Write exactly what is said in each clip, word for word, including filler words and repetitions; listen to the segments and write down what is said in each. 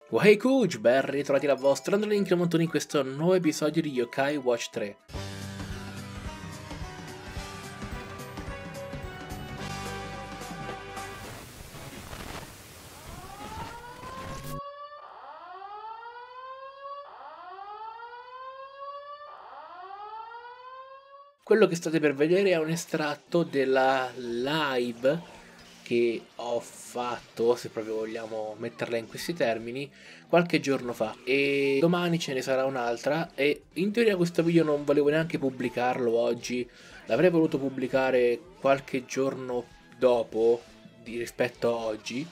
Wahey Kuj, ben ritrovati la vostra Androlink Montoni in questo nuovo episodio di Yokai Watch tre. Quello che state per vedere è un estratto della live che ho fatto, se proprio vogliamo metterla in questi termini, qualche giorno fa, e domani ce ne sarà un'altra. E in teoria questo video non volevo neanche pubblicarlo oggi, l'avrei voluto pubblicare qualche giorno dopo di, rispetto a oggi,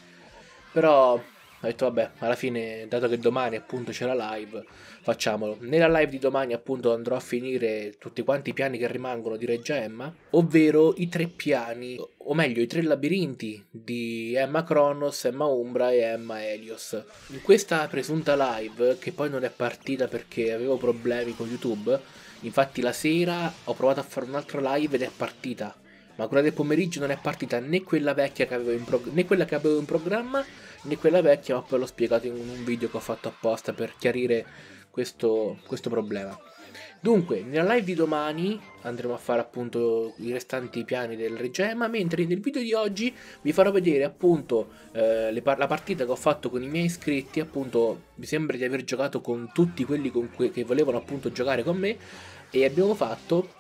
però ho detto vabbè, alla fine, dato che domani appunto c'è la live, facciamolo. Nella live di domani appunto andrò a finire tutti quanti i piani che rimangono di Reggia Emma, ovvero i tre piani, o meglio i tre labirinti di Emma Kronos, Emma Umbra e Emma Helios. In questa presunta live, che poi non è partita perché avevo problemi con YouTube, infatti la sera ho provato a fare un'altra live ed è partita, ma quella del pomeriggio non è partita né quella vecchia che avevo in prog- né quella che avevo in programma né quella vecchia, ma poi l'ho spiegato in un video che ho fatto apposta per chiarire questo, questo problema. Dunque, nella live di domani andremo a fare appunto i restanti piani del Reggia Emma, mentre nel video di oggi vi farò vedere appunto eh, le par- la partita che ho fatto con i miei iscritti. Appunto mi sembra di aver giocato con tutti quelli con que- che volevano appunto giocare con me, e abbiamo fatto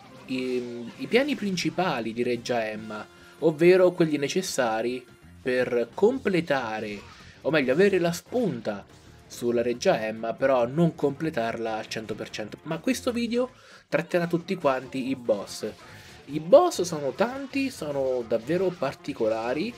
i, i piani principali di Reggia Emma, ovvero quelli necessari per completare, o meglio avere la spunta sulla Reggia Emma, però non completarla al cento per cento. Ma questo video tratterà tutti quanti i boss. I boss sono tanti, sono davvero particolari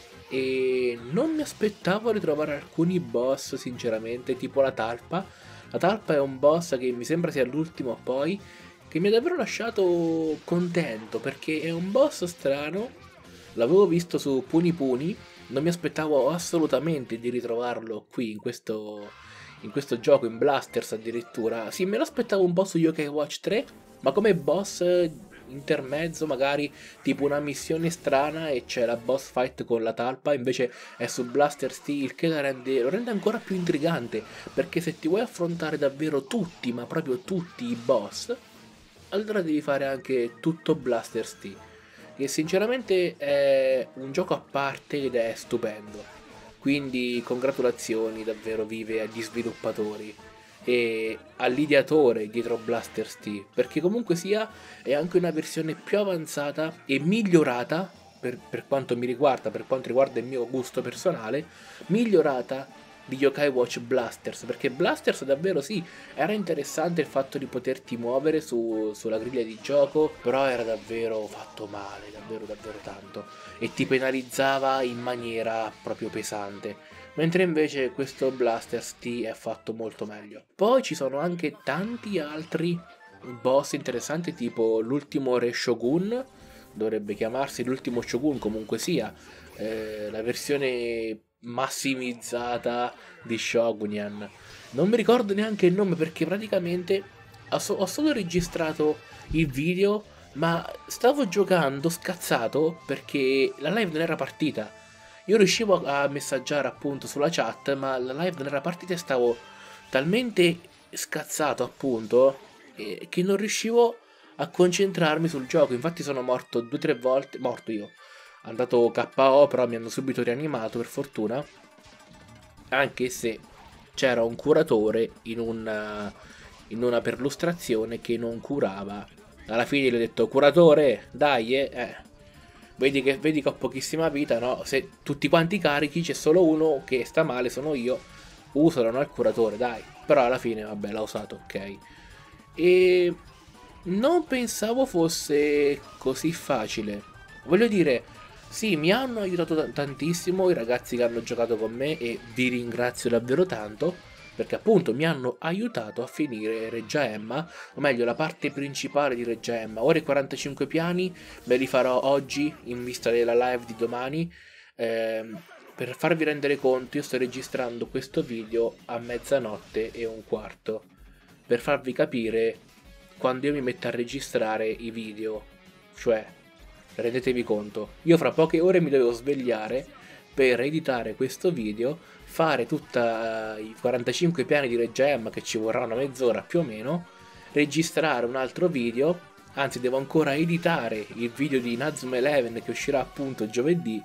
e non mi aspettavo di trovare alcuni boss sinceramente, tipo la talpa. La talpa è un boss che mi sembra sia l'ultimo poi, che mi ha davvero lasciato contento perché è un boss strano. L'avevo visto su Puni Puni, non mi aspettavo assolutamente di ritrovarlo qui in questo, in questo gioco, in Blasters addirittura. Sì, me lo aspettavo un po' su Yokai Watch tre, ma come boss intermezzo, magari tipo una missione strana e c'è la boss fight con la talpa, invece è su Blasters T, il che la rende, lo rende ancora più intrigante, perché se ti vuoi affrontare davvero tutti, ma proprio tutti i boss, allora devi fare anche tutto Blasters T, che sinceramente è un gioco a parte ed è stupendo. Quindi congratulazioni davvero vive agli sviluppatori e all'ideatore dietro Blasters T, perché comunque sia è anche una versione più avanzata e migliorata per, per quanto mi riguarda, per quanto riguarda il mio gusto personale, migliorata di Yokai Watch Blasters, perché Blasters davvero sì, era interessante il fatto di poterti muovere su, sulla griglia di gioco, però era davvero fatto male, davvero davvero tanto, e ti penalizzava in maniera proprio pesante, mentre invece questo Blasters T è fatto molto meglio. Poi ci sono anche tanti altri boss interessanti, tipo l'ultimo Re Shogun, dovrebbe chiamarsi l'ultimo Shogun comunque sia, eh, la versione massimizzata di Shogunyan. Non mi ricordo neanche il nome perché praticamente ho, so- ho solo registrato il video, ma stavo giocando scazzato perché la live non era partita. Io riuscivo a messaggiare appunto sulla chat, ma la live non era partita e stavo talmente scazzato appunto eh, che non riuscivo a concentrarmi sul gioco. Infatti sono morto due o tre volte, morto io, andato K O, però mi hanno subito rianimato per fortuna, anche se c'era un curatore in una, in una perlustrazione che non curava. Alla fine gli ho detto: curatore, dai, eh, eh. Vedi, che, vedi che ho pochissima vita, no? Se tutti quanti carichi c'è solo uno che sta male, sono io, usalo, no, il curatore, dai. Però alla fine vabbè, l'ha usato, ok. E non pensavo fosse così facile. Voglio dire, sì, mi hanno aiutato tantissimo i ragazzi che hanno giocato con me e vi ringrazio davvero tanto, perché appunto mi hanno aiutato a finire Reggia Emma, o meglio la parte principale di Reggia Emma. Ora i quarantacinque piani me li farò oggi in vista della live di domani. Ehm, per farvi rendere conto, io sto registrando questo video a mezzanotte e un quarto, per farvi capire quando io mi metto a registrare i video, cioè rendetevi conto, io fra poche ore mi devo svegliare per editare questo video, fare tutti i quarantacinque piani di Regia Emma, che ci vorrà una mezz'ora più o meno, registrare un altro video, anzi devo ancora editare il video di Inazuma Eleven che uscirà appunto giovedì.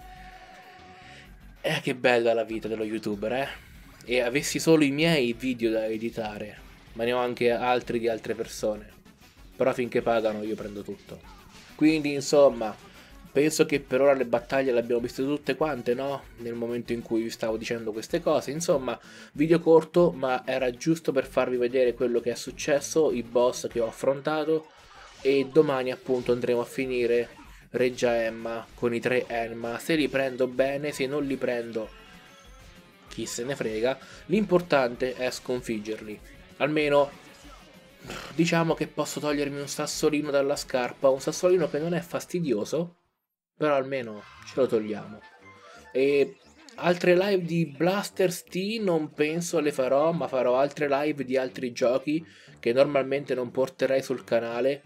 Eh, che bella la vita dello youtuber, eh! E avessi solo i miei video da editare, ma ne ho anche altri di altre persone. Però finché pagano io prendo tutto. Quindi insomma, penso che per ora le battaglie le abbiamo viste tutte quante, no? Nel momento in cui vi stavo dicendo queste cose. Insomma, video corto, ma era giusto per farvi vedere quello che è successo, i boss che ho affrontato. E domani appunto andremo a finire Regia Emma con i tre Enma. Se li prendo bene, se non li prendo chi se ne frega. L'importante è sconfiggerli. Almeno diciamo che posso togliermi un sassolino dalla scarpa, un sassolino che non è fastidioso, però almeno ce lo togliamo. E altre live di Blasters T non penso le farò, ma farò altre live di altri giochi che normalmente non porterei sul canale,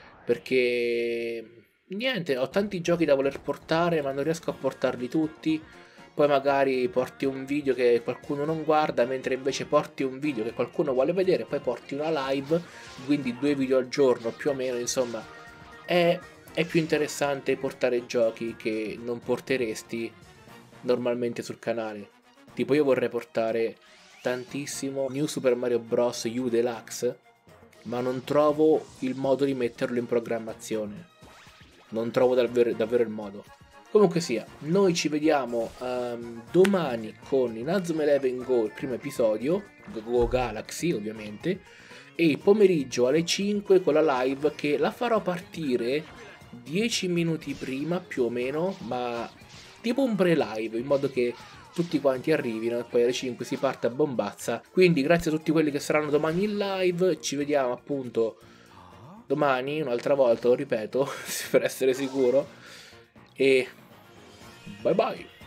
perché niente, ho tanti giochi da voler portare ma non riesco a portarli tutti. Poi magari porti un video che qualcuno non guarda, mentre invece porti un video che qualcuno vuole vedere, poi porti una live, quindi due video al giorno più o meno. Insomma, è, è più interessante portare giochi che non porteresti normalmente sul canale. Tipo io vorrei portare tantissimo New Super Mario Bros. U Deluxe, ma non trovo il modo di metterlo in programmazione. Non trovo davvero, davvero il modo. Comunque sia, noi ci vediamo um, domani con Inazuma Eleven Go, il primo episodio, Go Galaxy ovviamente, e pomeriggio alle cinque con la live che la farò partire dieci minuti prima più o meno, ma tipo un pre-live, in modo che tutti quanti arrivino e poi alle cinque si parte a bombazza. Quindi grazie a tutti quelli che saranno domani in live, ci vediamo appunto domani, un'altra volta, lo ripeto, per essere sicuro, e bye bye!